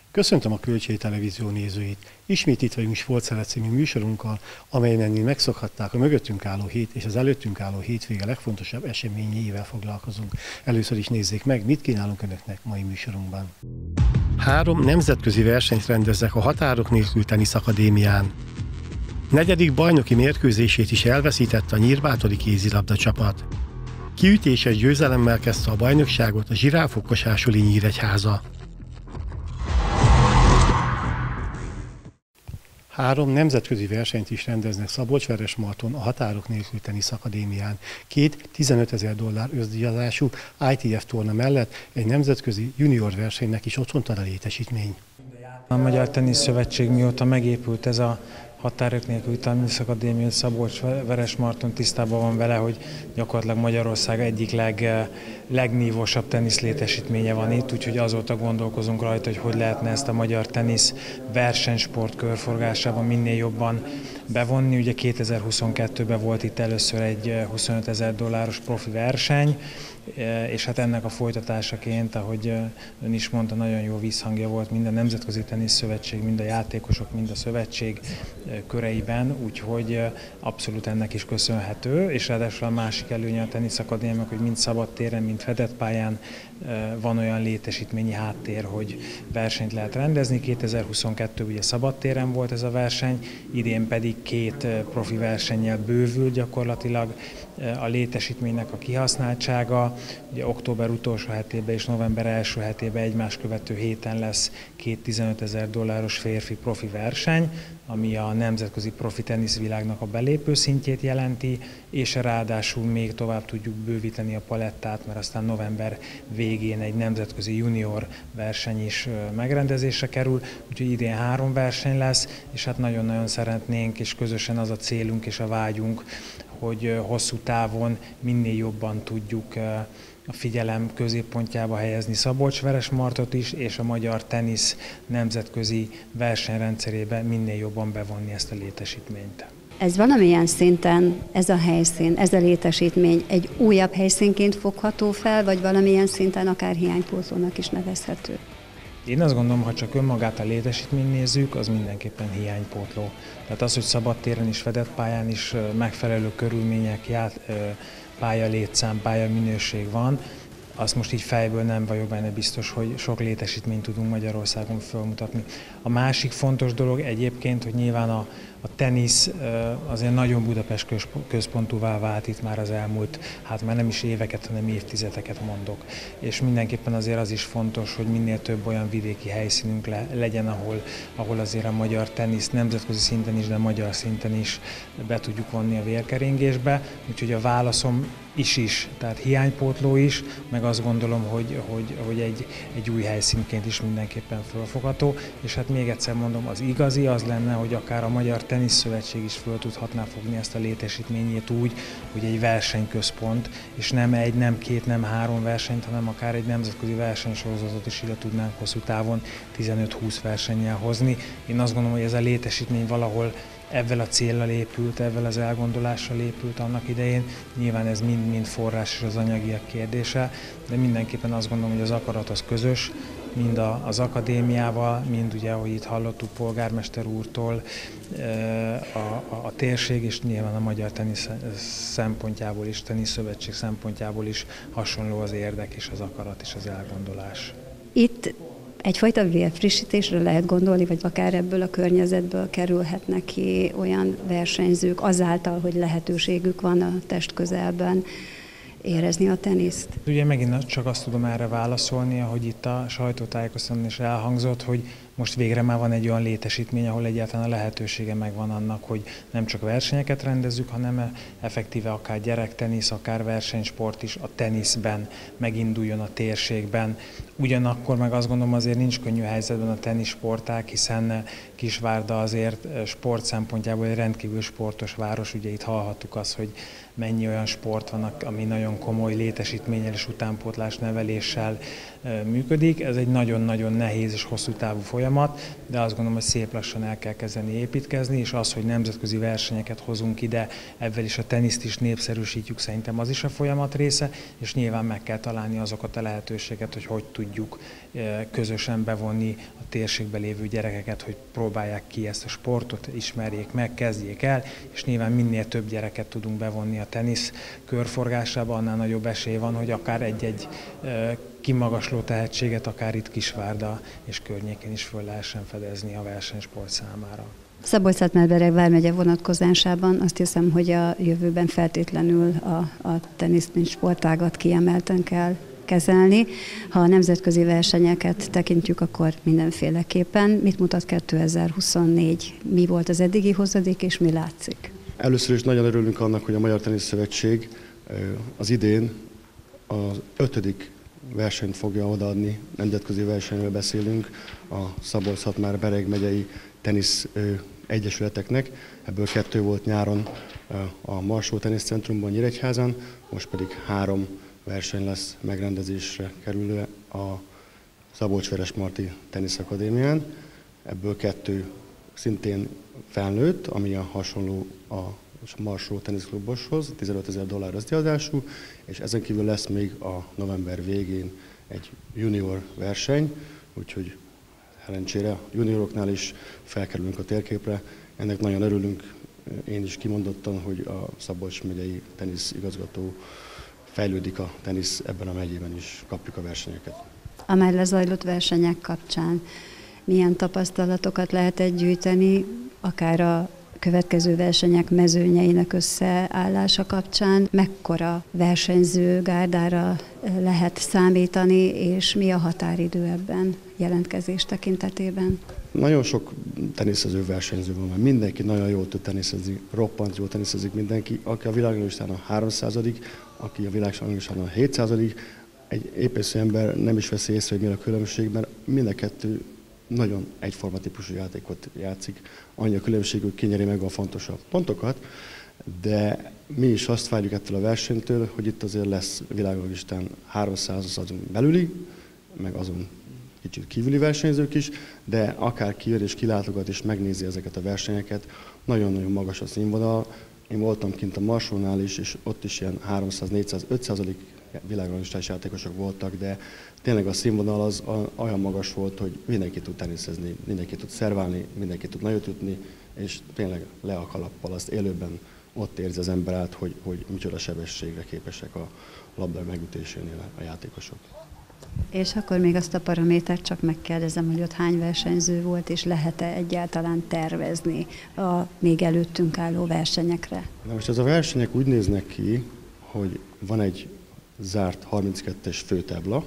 Köszöntöm a Kölcsei Televízió nézőit! Ismét itt vagyunk Sportszeret című műsorunkkal, amelyen megszokhatták a mögöttünk álló hét és az előttünk álló hétvége legfontosabb eseményeivel foglalkozunk. Először is nézzék meg, mit kínálunk Önöknek mai műsorunkban. 3 nemzetközi versenyt rendeznek a Határok Nélkül Tenisz Akadémián. 4. bajnoki mérkőzését is elveszítette a nyírbátori kézilabda csapat. Kiütéses győzelemmel kezdte a bajnokságot a Zsiráfok Kosásoli Nyíregyháza. 3 nemzetközi versenyt is rendeznek Szabolcs-Veresmarton a Határok Nélkül Tenisz Akadémián. 2 $15 000 összdíjazású ITF torna mellett egy nemzetközi junior versenynek is otthont ad a létesítmény. A Magyar Tenisz Szövetség mióta megépült ez a Határok Nélkül Tenisz Akadémia Szabolcs-Veresmarton, tisztában van vele, hogy gyakorlatilag Magyarország egyik legnívósabb tenisz létesítménye van itt, úgyhogy azóta gondolkozunk rajta, hogy lehetne ezt a magyar tenisz versenysport körforgásában minél jobban bevonni. Ugye 2022-ben volt itt először egy $25 000 profi verseny, és hát ennek a folytatásaként, ahogy ön is mondta, nagyon jó vízhangja volt mind a Nemzetközi Tenisz Szövetség, mind a játékosok, mind a szövetség köreiben, úgyhogy abszolút ennek is köszönhető, és ráadásul a másik előnye a Tenisz Akadémiának, hogy mind szabadtéren, mind fedett pályán van olyan létesítményi háttér, hogy versenyt lehet rendezni. 2022 ugye szabadtéren volt ez a verseny, idén pedig 2 profi versennyel bővül gyakorlatilag a létesítménynek a kihasználtsága. Ugye október utolsó hetében és november első hetében egymás követő héten lesz 2 $15 000 férfi profi verseny, ami a nemzetközi profi teniszvilágnak a belépő szintjét jelenti, és ráadásul még tovább tudjuk bővíteni a palettát, mert aztán november végén egy nemzetközi junior verseny is megrendezésre kerül, úgyhogy idén 3 verseny lesz, és hát nagyon-nagyon szeretnénk, és közösen az a célunk és a vágyunk, hogy hosszú távon minél jobban tudjuk a figyelem középpontjába helyezni Szabolcs-Veresmartot is, és a magyar tenisz nemzetközi versenyrendszerébe minél jobban bevonni ezt a létesítményt. Ez valamilyen szinten, ez a helyszín, ez a létesítmény egy újabb helyszínként fogható fel, vagy valamilyen szinten akár hiánypótlónak is nevezhető? Én azt gondolom, ha csak önmagát a létesítményt nézzük, az mindenképpen hiánypótló. Tehát az, hogy szabadtéren is, fedett pályán is megfelelő körülmények, pálya létszám, pálya minőség van, azt most így fejből nem vagyok benne biztos, hogy sok létesítményt tudunk Magyarországon felmutatni. A másik fontos dolog egyébként, hogy nyilván a tenisz azért nagyon Budapest központúvá vált itt már az elmúlt, hát már nem is éveket, hanem évtizedeket mondok. És mindenképpen azért az is fontos, hogy minél több olyan vidéki helyszínünk legyen, ahol azért a magyar tenisz nemzetközi szinten is, de magyar szinten is be tudjuk vonni a vérkeringésbe. Úgyhogy a válaszom is, tehát hiánypótló is, meg azt gondolom, hogy egy új helyszínként is mindenképpen felfogható. És hát még egyszer mondom, az igazi az lenne, hogy akár a Magyar Teniszszövetség is föl tudhatná fogni ezt a létesítményét úgy, hogy egy versenyközpont, és nem 1, nem 2, nem 3 versenyt, hanem akár egy nemzetközi versenysorozatot is ide tudnánk hosszú távon 15-20 versennyel hozni. Én azt gondolom, hogy ez a létesítmény valahol ezzel a céllal épült, ezzel az elgondolással épült annak idején. Nyilván ez mind forrás és az anyagiak kérdése, de mindenképpen azt gondolom, hogy az akarat az közös, mind az akadémiával, mind ugye, ahogy itt hallottuk polgármester úrtól, a térség és nyilván a magyar tenisz szempontjából is, teniszszövetség szempontjából is hasonló az érdek és az akarat és az elgondolás. Itt egyfajta vérfrissítésre lehet gondolni, vagy akár ebből a környezetből kerülhetnek ki olyan versenyzők azáltal, hogy lehetőségük van a testközelben érezni a teniszt. Ugye megint csak azt tudom erre válaszolni, ahogy itt a sajtótájékoztatón is elhangzott, hogy most végre már van egy olyan létesítmény, ahol egyáltalán a lehetősége megvan annak, hogy nem csak versenyeket rendezzük, hanem effektíve akár gyerektenisz, akár versenysport is a teniszben meginduljon a térségben. Ugyanakkor meg azt gondolom, azért nincs könnyű helyzetben a teniszsportág, hiszen Kisvárda azért sport szempontjából egy rendkívül sportos város. Ugye itt hallhattuk azt, hogy mennyi olyan sport van, ami nagyon komoly létesítménnyel és utánpótlás neveléssel működik. Ez egy nagyon-nagyon nehéz és hosszú távú folyamat. folyamat, de azt gondolom, hogy szép lassan el kell kezdeni építkezni, és az, hogy nemzetközi versenyeket hozunk ide, ebben is a teniszt is népszerűsítjük, szerintem az is a folyamat része, és nyilván meg kell találni azokat a lehetőséget, hogy tudjuk közösen bevonni a térségben lévő gyerekeket, hogy próbálják ki ezt a sportot, ismerjék meg, kezdjék el, és nyilván minél több gyereket tudunk bevonni a tenisz körforgásába, annál nagyobb esély van, hogy akár egy-egy kimagasló tehetséget, akár itt Kisvárda és környékén is föl lehessen fedezni a versenysport számára. Szabolcs-Szatmár-Bereg vármegye vonatkozásában azt hiszem, hogy a jövőben feltétlenül a tenisz, mint sportágat kiemelten kell kezelni. Ha a nemzetközi versenyeket tekintjük, akkor mindenféleképpen. Mit mutat 2024? Mi volt az eddigi hozadék, és mi látszik? Először is nagyon örülünk annak, hogy a Magyar Teniszszövetség az idén az 5. versenyt fogja odaadni, nemzetközi versenyről beszélünk, a Szabolcs-Szatmár-Bereg megyei tenisz egyesületeknek. Ebből 2 volt nyáron a Marsó Teniszcentrumban Nyíregyházan, most pedig 3 verseny lesz megrendezésre kerülve a Szabolcs-Veresmarty Teniszakadémián. Ebből 2 szintén felnőtt, ami a hasonló a Marsó teniszkluboshoz, $15,000 összdíjazású, és ezen kívül lesz még a november végén egy junior verseny, úgyhogy szerencsére a junioroknál is felkerülünk a térképre. Ennek nagyon örülünk, én is kimondottan, hogy a Szabolcs megyei tenisz igazgató fejlődik a tenisz ebben a megyében is, kapjuk a versenyeket. A már lezajlott versenyek kapcsán milyen tapasztalatokat lehet gyűjteni, akár a következő versenyek mezőnyeinek összeállása kapcsán, mekkora versenyző gárdára lehet számítani, és mi a határidő ebben jelentkezés tekintetében? Nagyon sok teniszező versenyző van, mert mindenki nagyon jól tud teniszezni, roppant jól teniszezik mindenki, aki a világranglistán a 300., aki a világranglistán a 700., egy épészű ember nem is veszi észre, hogy mi a különbség, mert mind a 2 nagyon egyforma típusú játékot játszik. Annyi a különbség, hogy kinyeri meg a fontosabb pontokat, de mi is azt várjuk ettől a versenytől, hogy itt azért lesz világranglistán 300 azon belüli, meg azon kicsit kívüli versenyzők is, de akár kijön és kilátogat és megnézi ezeket a versenyeket, nagyon-nagyon magas a színvonal. Én voltam kint a Marsónál is, és ott is ilyen 300, 400, 500 világranglistás játékosok voltak, de tényleg a színvonal az olyan magas volt, hogy mindenki tud teniszezni, mindenki tud szerválni, mindenki tud nagyot ütni, és tényleg le a kalappal, azt élőben ott érzi az ember át, hogy micsoda sebességre képesek a labda megütésénél a játékosok. És akkor még azt a paramétert csak megkérdezem, hogy ott hány versenyző volt, és lehet-e egyáltalán tervezni a még előttünk álló versenyekre? Na most ez a versenyek úgy néznek ki, hogy van egy zárt 32-es főtábla,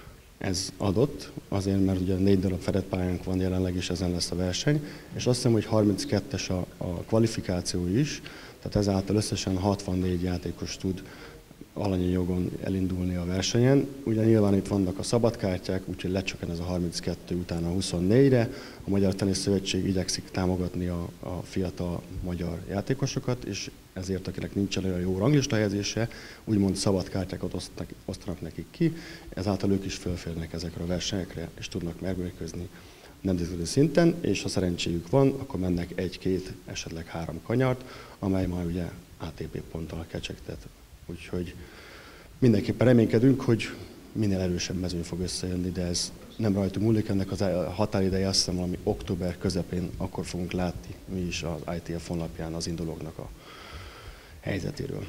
ez adott, azért, mert ugye 4 darab fedett pályánk van jelenleg, és ezen lesz a verseny, és azt hiszem, hogy 32-es a kvalifikáció is, tehát ezáltal összesen 64 játékos tud alanyi jogon elindulni a versenyen. Ugye nyilván itt vannak a szabadkártyák, úgyhogy lecsökken ez a 32 utána 24-re. A Magyar Teniszszövetség igyekszik támogatni a fiatal magyar játékosokat, és ezért, akinek nincsen olyan jó ranglista helyezése, úgymond szabadkártyákat osztanak nekik ki, ezáltal ők is fölférnek ezekre a versenyekre, és tudnak megmérkőzni nemzetközi szinten, és ha szerencséjük van, akkor mennek 1-2, esetleg 3 kanyart, amely majd ugye ATP ponttal kecsegtet. Úgyhogy mindenképpen reménykedünk, hogy minél erősebb mezőny fog összejönni, de ez nem rajtunk múlik, ennek az határideje azt hiszem valami október közepén, akkor fogunk látni mi is az ITF honlapján az indulóknak a helyzetéről.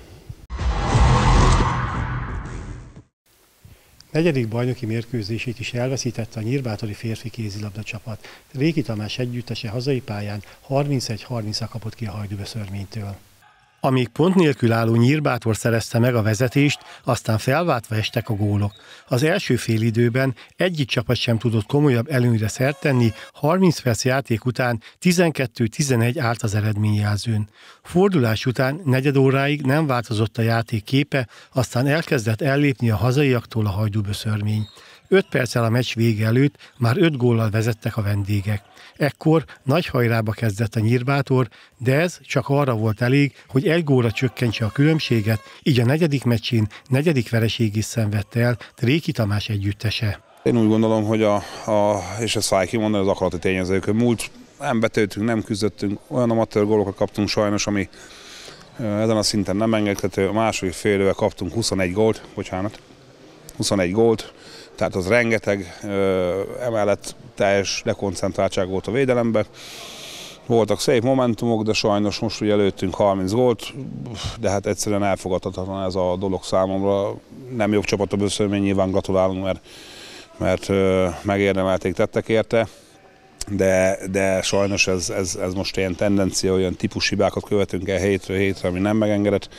Negyedik bajnoki mérkőzését is elveszítette a nyírbátori férfi kézilabda csapat. Réki Tamás együttese hazai pályán 31-30-ra kapott ki a Hajdúböszörménytől. Amíg pont nélkül álló Nyírbátor szerezte meg a vezetést, aztán felváltva estek a gólok. Az első félidőben egyik csapat sem tudott komolyabb előnyre szert tenni, 30 perc játék után 12-11 állt az eredményjelzőn. Fordulás után negyed óráig nem változott a játék képe, aztán elkezdett ellépni a hazaiaktól a Hajdúböszörmény. 5 perccel a meccs vége előtt már 5 góllal vezettek a vendégek. Ekkor nagy hajrába kezdett a Nyírbátor, de ez csak arra volt elég, hogy 1 gólra csökkentse a különbséget, így a negyedik meccsén negyedik vereségét szenvedte el Réki Tamás együttese. Én úgy gondolom, hogy és ezt fáj kimondani, az akarati tényezők. Múlt nem betöltünk, nem küzdöttünk, olyan amatőr gólokat kaptunk sajnos, ami ezen a szinten nem engedhető. A második fél időben kaptunk 21 gólt, tehát az rengeteg, emellett teljes dekoncentráltság volt a védelembe. Voltak szép momentumok, de sajnos most ugye előttünk 30 gólt, de hát egyszerűen elfogadhatatlan ez a dolog számomra. Nem jobb csapatok összemény, nyilván gratulálunk, mert megérdemelték, tettek érte, de sajnos ez most ilyen tendencia, olyan típushibákat követünk el hétről hétre, ami nem megengedett.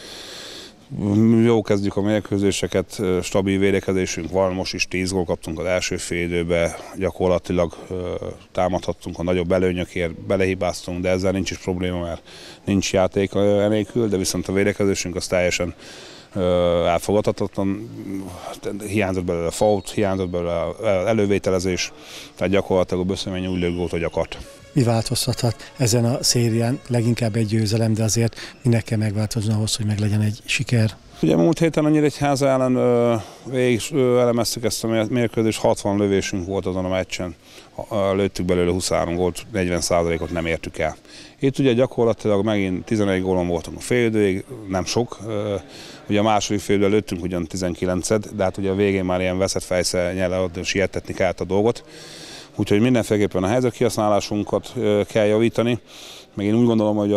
Jó kezdjük a mérkőzéseket, stabil védekezésünk van, most is 10 gól kaptunk az első fél időben, gyakorlatilag támadhattunk a nagyobb előnyökért, belehibáztunk, de ezzel nincs is probléma, mert nincs játék enélkül, de viszont a védekezésünk az teljesen elfogadhatatlan, hiányzott belőle fault, hiányzott belőle elővételezés, tehát gyakorlatilag a Böszömény úgy lőtt gólt, hogy akart. Mi változtathat ezen a szérián? Leginkább egy győzelem, de azért minek kell megváltozni ahhoz, hogy meglegyen egy siker? Ugye múlt héten a Nyíregyháza ellen végig elemeztük ezt a mérkőzést, 60 lövésünk volt azon a meccsen, lőttük belőle 23 gólt, 40%-ot nem értük el. Itt ugye gyakorlatilag megint 11 gólon voltunk a fél időig, nem sok. Ugye a második fél időben lőttünk ugyan 19-et, de hát ugye a végén már ilyen veszett fejszennyel sietetni kellett a dolgot. Úgyhogy mindenféleképpen a helyzetkihasználásunkat kell javítani. Meg én úgy gondolom, hogy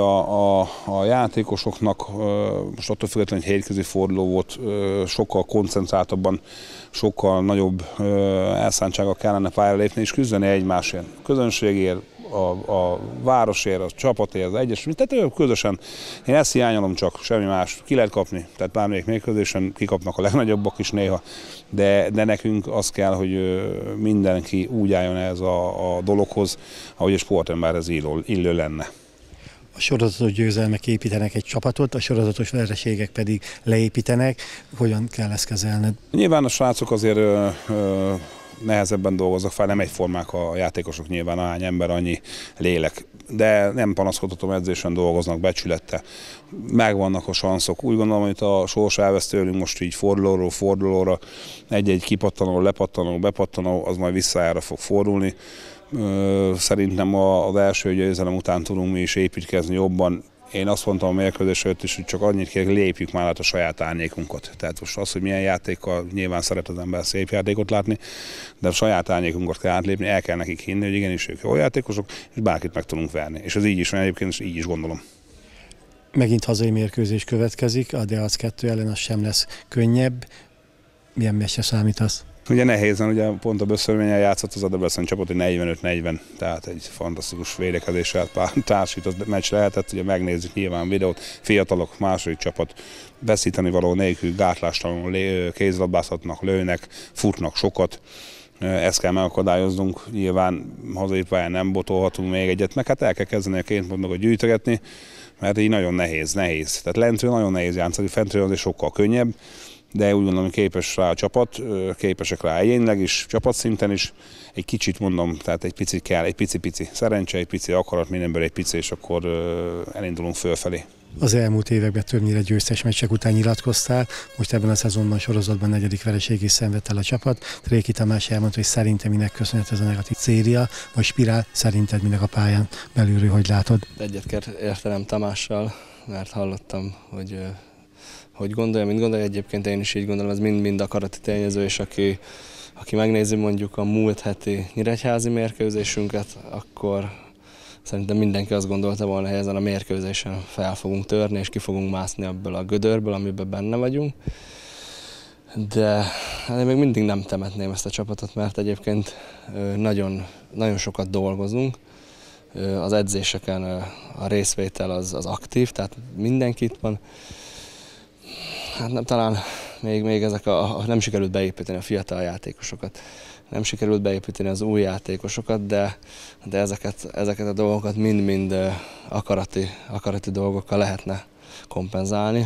a játékosoknak most attól függetlenül, hogy hétközi forduló volt, sokkal koncentráltabban, sokkal nagyobb elszántsággal kellene pályára lépni és küzdeni egymásért. A közönségért, a városért, a csapatért, az egyesület, tehát közösen. Én ezt hiányolom, csak semmi más. Ki lehet kapni, tehát bármelyik mérkőzésen kikapnak a legnagyobbak is néha, de nekünk az kell, hogy mindenki úgy álljon ez a dologhoz, ahogy a sportemberhez illő lenne. A sorozatos győzelmek építenek egy csapatot, a sorozatos vereségek pedig leépítenek. Hogyan kell ezt kezelned? Nyilván a srácok azért nehezebben dolgoznak fel, nem egyformák a játékosok, nyilván ahány ember, annyi lélek. De nem panaszkodhatom, edzésen dolgoznak, becsülette. Megvannak a sanszok. Úgy gondolom, hogy a sors elvesz tőlünk most így fordulóról fordulóra, egy-egy kipattanó, lepattanó, bepattanó, az majd visszajára fog fordulni. Szerintem az első győzelem után tudunk mi is építkezni jobban. Én azt mondtam a mérkőzés előtt is, hogy csak annyit kell, lépjük már át a saját árnyékunkat. Tehát most az, hogy milyen játékkal, nyilván szeret az ember szép játékot látni, de a saját árnyékunkat kell átlépni, el kell nekik hinni, hogy igenis ők jó játékosok, és bárkit meg tudunk verni. És ez így is van egyébként, és így is gondolom. Megint hazai mérkőzés következik, a Deac 2 ellen az sem lesz könnyebb. Milyen meccsre számítasz? Ugye nehézen, ugye pont a Böszörménnyel játszott az a Debrecen csapat, hogy 45-40, tehát egy fantasztikus védekezéssel társított meccs lehetett, ugye megnézzük nyilván videót, fiatalok, második csapat, veszíteni való nélkül, gátlástalanul kézlabdázhatnak, lőnek, futnak sokat, ezt kell megakadályoznunk, nyilván hazai pályán nem botolhatunk még egyet, meg hát el kell kezdeni a két pontokat gyűjtögetni, mert így nagyon nehéz. Tehát lentről nagyon nehéz játszani, fentről azért sokkal könnyebb, de úgy gondolom, hogy képes rá a csapat, képesek rá egyénileg is, csapatszinten is. Egy kicsit mondom, tehát egy picit kell, egy pici szerencse, egy pici akarat, mindenből egy pici, és akkor elindulunk fölfelé. Az elmúlt években többnyire győztes meccsek után nyilatkoztál, most ebben a szezonban sorozatban 4. vereségét szenvedt el a csapat. Réki Tamás elmondta, hogy szerintem minek köszönhet ez a negatív széria, vagy spirál, szerinted minek a pályán belülről, hogy látod? Egyet kell értenem Tamással, mert hallottam, hogy gondolja, mint gondolja, egyébként én is így gondolom, ez mind akarati tényező, és aki megnézi mondjuk a múlt heti nyíregyházi mérkőzésünket, akkor szerintem mindenki azt gondolta volna, hogy ezen a mérkőzésen fel fogunk törni, és ki fogunk mászni ebből a gödörből, amiben benne vagyunk. De én még mindig nem temetném ezt a csapatot, mert egyébként nagyon, nagyon sokat dolgozunk. Az edzéseken a részvétel az aktív, tehát mindenki itt van. Hát nem, talán még ezek nem sikerült beépíteni a fiatal játékosokat, nem sikerült beépíteni az új játékosokat, de ezeket a dolgokat mind akarati dolgokkal lehetne kompenzálni.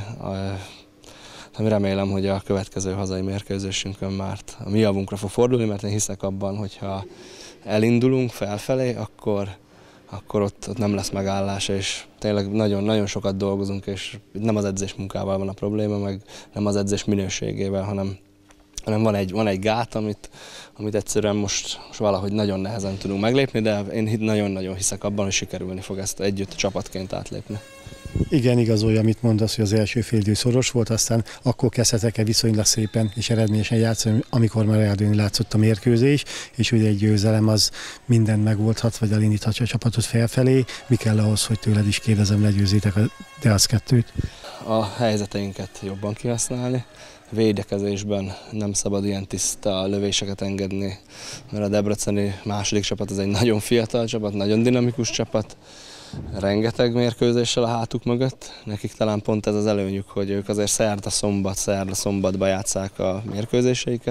Remélem, hogy a következő hazai mérkőzésünkön már a mi javunkra fog fordulni, mert én hiszek abban, hogyha elindulunk felfelé, akkor ott nem lesz megállás, és tényleg nagyon sokat dolgozunk, és nem az edzés munkával van a probléma, meg nem az edzés minőségével, hanem hanem van egy gát, amit egyszerűen most valahogy nagyon nehezen tudunk meglépni, de én nagyon-nagyon hiszek abban, hogy sikerülni fog ezt együtt csapatként átlépni. Igen, igazolja, amit mondasz, hogy az első félidő szoros volt, aztán akkor kezdhetek el viszonylag szépen és eredményesen játszani, amikor már eldőlni látszott a mérkőzés, és ugye egy győzelem az mindent megoldhat, vagy elindíthatja a csapatot felfelé. Mi kell ahhoz, hogy tőled is kérdezem, legyőzzétek a Deac 2-t? A helyzeteinket jobban kihasználni. Védekezésben nem szabad ilyen tiszta lövéseket engedni, mert a debreceni második csapat az egy nagyon fiatal csapat, nagyon dinamikus csapat, rengeteg mérkőzéssel a hátuk mögött. Nekik talán pont ez az előnyük, hogy ők azért szerda-szombatba játsszák a mérkőzéseiket,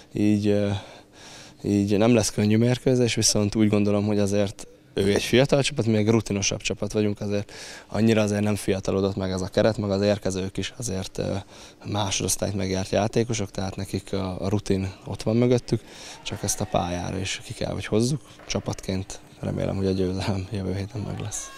így nem lesz könnyű mérkőzés, viszont úgy gondolom, hogy azért ő egy fiatal csapat, mi egy rutinosabb csapat vagyunk, azért annyira azért nem fiatalodott meg ez a keret, meg az érkezők is azért másodosztályt megjárt játékosok, tehát nekik a rutin ott van mögöttük, csak ezt a pályára is ki kell, hogy hozzuk. Csapatként remélem, hogy a győzelem jövő héten meg lesz.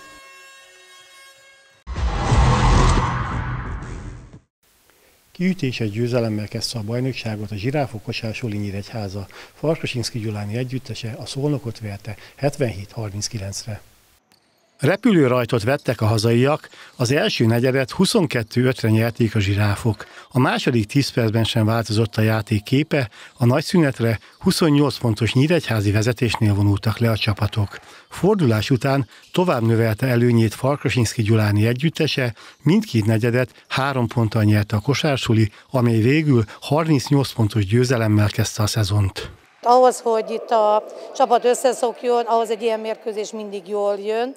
Kiütéses győzelemmel kezdte a bajnokságot a Zsiráfok Kosár-Soli Nyíregyháza. Farkasinszky Gyuláni együttese a Szolnokot verte 77-39-re. Repülőrajtot vettek a hazaiak, az első negyedet 22-5-re nyerték a Zsiráfok. A második 10 percben sem változott a játék képe, a nagyszünetre 28 pontos nyíregyházi vezetésnél vonultak le a csapatok. Fordulás után tovább növelte előnyét Farkasinszky Gyuláni együttese, mindkét negyedet 3 ponttal nyerte a Kosár-Soli, amely végül 38 pontos győzelemmel kezdte a szezont. Ahhoz, hogy itt a csapat összeszokjon, ahhoz egy ilyen mérkőzés mindig jól jön.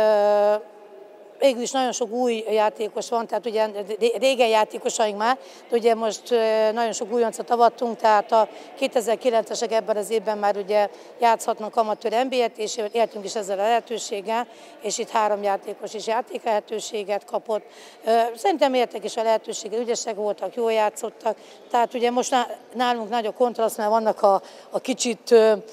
Végül is nagyon sok új játékos van, tehát ugye régen játékosaink már, de ugye most nagyon sok újoncot avattunk, tehát a 2009-esek ebben az évben már ugye játszhatnak amatőr NBA-t, és éltünk is ezzel a lehetőséggel, és itt 3 játékos is játéklehetőséget kapott. Szerintem értek is a lehetőséget, ügyesek voltak, jól játszottak, tehát ugye most nálunk nagy a kontraszt, mert vannak a kicsit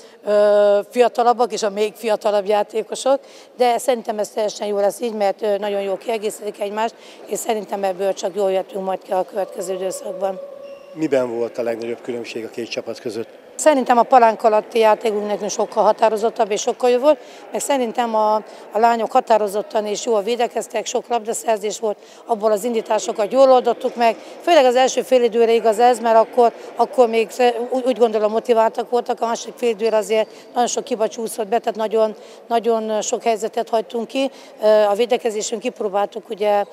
fiatalabbak és a még fiatalabb játékosok, de szerintem ez teljesen jó lesz így, mert nagyon jól kiegészítik egymást, és szerintem ebből csak jól jöttünk majd ki a következő időszakban. Miben volt a legnagyobb különbség a két csapat között? Szerintem a palánk alatti játékunk nekünk sokkal határozottabb és sokkal jobb volt, meg szerintem a lányok határozottan és jól védekeztek, sok labdaszerzés volt, abból az indításokat jól oldottuk meg. Főleg az első félidőre igaz ez, mert akkor még úgy gondolom motiváltak voltak, a második félidőre azért nagyon sok hiba csúszott be, tehát nagyon sok helyzetet hagytunk ki. A védekezésünk kipróbáltuk ugye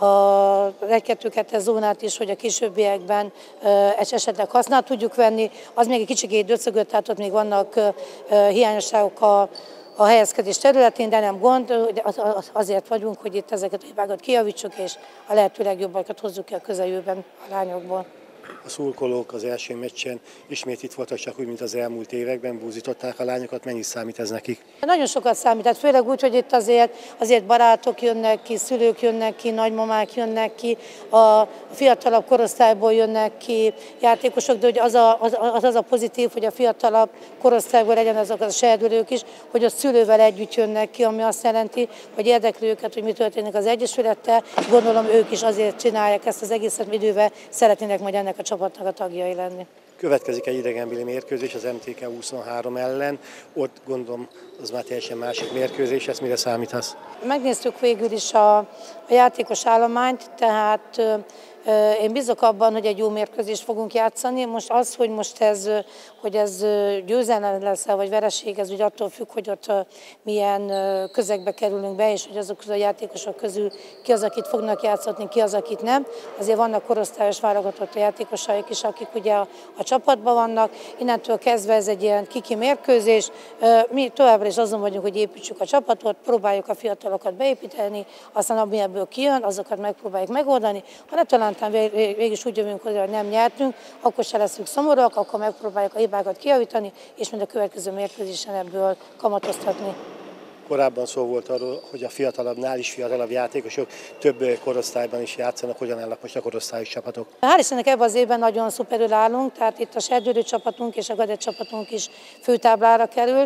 az 1-2-2-es zónát is, hogy a későbbiekben esetleg hasznát tudjuk venni. Az még egy kicsit döcögött, tehát ott még vannak hiányosságok a helyezkedés területén, de nem gond, azért vagyunk, hogy itt ezeket a hibákat kijavítsuk, és a lehető legjobbakat hozzuk ki a közeljövőben a lányokból. A szurkolók az első meccsen ismét itt voltak, csak úgy, mint az elmúlt években, búzították a lányokat. Mennyi számít ez nekik? Nagyon sokat számít, tehát főleg úgy, hogy itt azért barátok jönnek ki, szülők jönnek ki, nagymamák jönnek ki, a fiatalabb korosztályból jönnek ki játékosok, de hogy az a pozitív, hogy a fiatalabb korosztályból legyen azok a serdülők is, hogy a szülővel együtt jönnek ki, ami azt jelenti, hogy érdekli őket, hogy mi történik az Egyesülettel. Gondolom ők is azért csinálják ezt az egészet, idővel szeretnének majd ennek a csapatnak a tagjai lenni. Következik egy idegenbeli mérkőzés az MTK 23 ellen, ott gondolom az már teljesen másik mérkőzés, ezt mire számítasz? Megnéztük végül is a játékos állományt, tehát én bízok abban, hogy egy jó mérkőzést fogunk játszani. Most az, hogy ez győzelem lesz-e, vagy vereség, ez ugye attól függ, hogy ott milyen közegbe kerülünk be, és hogy azok a játékosok közül ki az, akit fognak játszatni, ki az, akit nem. Azért vannak korosztályos válogatott játékosaik is, akik ugye a csapatban vannak. Innentől kezdve ez egy ilyen kiki mérkőzés. Mi továbbra is azon vagyunk, hogy építsük a csapatot, próbáljuk a fiatalokat beépíteni, aztán ami ebből kijön, azokat megpróbáljuk megoldani. Ha ne talán végül is úgy jövünk hozzá, hogy nem nyertünk, akkor se leszünk szomorúak, akkor megpróbáljuk a hibákat kijavítani, és mind a következő mérkőzésen ebből kamatoztatni. Korábban szó volt arról, hogy a fiatalabbnál is fiatalabb játékosok több korosztályban is játszanak, hogyan állnak most a korosztályos csapatok? Hál' Istennek ebben az évben nagyon szuperül állunk, tehát itt a serdülő csapatunk és a kadett csapatunk is főtáblára került,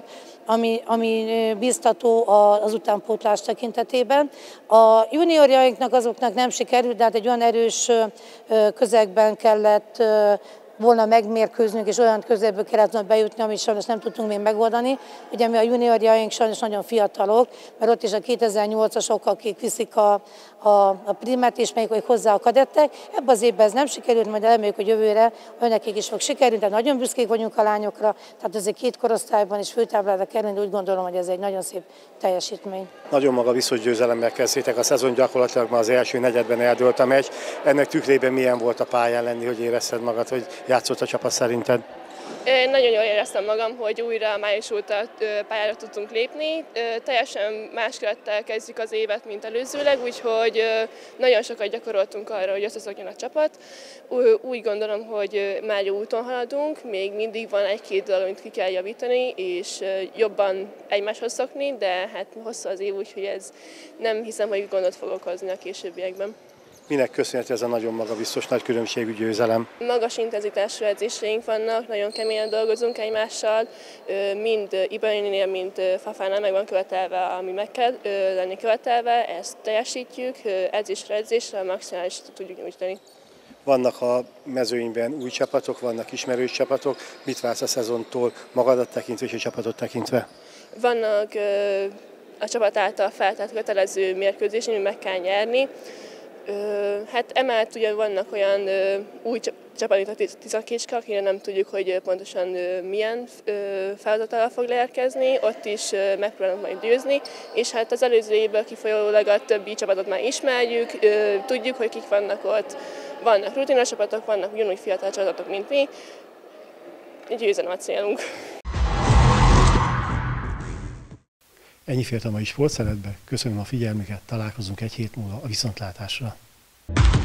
ami biztató az utánpótlás tekintetében. A juniorjainknak azoknak nem sikerült, de hát egy olyan erős közegben kellett volna megmérkőznünk, és olyan közelből kellett volna bejutni, amit sajnos nem tudtunk még megoldani. Ugye mi a juniorjaink sajnos nagyon fiatalok, mert ott is a 2008-asok, akik viszik a primet, és melyik hozzá a kadettek. Ebben az évben ez nem sikerült, majd reméljük, hogy jövőre önekik is fog sikerülni, tehát nagyon büszkék vagyunk a lányokra, tehát azért 2 korosztályban is főtáblára kerülni, úgy gondolom, hogy ez egy nagyon szép teljesítmény. Nagyon magabiztos győzelemmel kezdtétek a szezon, gyakorlatilag már az első negyedben eldőlt a meccs. Ennek tükrében milyen volt a pályán lenni, hogy érezted magad, hogy játszott a csapat szerinted? Én nagyon jól éreztem magam, hogy újra május óta pályára tudtunk lépni. Teljesen más kerettel kezdjük az évet, mint előzőleg, úgyhogy nagyon sokat gyakoroltunk arra, hogy összeszokjon a csapat. Úgy gondolom, hogy már jó úton haladunk, még mindig van 1-2 dolog, amit ki kell javítani, és jobban egymáshoz szokni, de hát hosszú az év, úgyhogy ez nem hiszem, hogy gondot fog okozni a későbbiekben. Minek köszönhető ez a nagyon magabiztos, nagy különbségű győzelem? Magas intenzitású edzéseink vannak, nagyon keményen dolgozunk egymással, mind Ibrahimnél, mind Fafánál meg van követelve, ami meg kell lenni követelve, ezt teljesítjük, edzésre edzésre maximális tudjuk nyújtani. Vannak a mezőnyben új csapatok, vannak ismerős csapatok. Mit vársz a szezontól magadat tekintve és a csapatot tekintve? Vannak a csapat által feltett kötelező mérkőzésén, amit meg kell nyerni. Hát emellett ugye vannak olyan új csapat, mint a Tiszakicska, akire nem tudjuk, hogy pontosan milyen feladattal fog leérkezni, ott is megpróbálunk majd győzni, és hát az előző évből kifolyólag a többi csapatot már ismerjük, tudjuk, hogy kik vannak ott, vannak rutinos csapatok, vannak ugyanúgy fiatal csapatok, mint mi, győzelem a célunk. Ennyi fért a mai sportszeretbe. Köszönöm a figyelmüket, találkozunk egy hét múlva a viszontlátásra.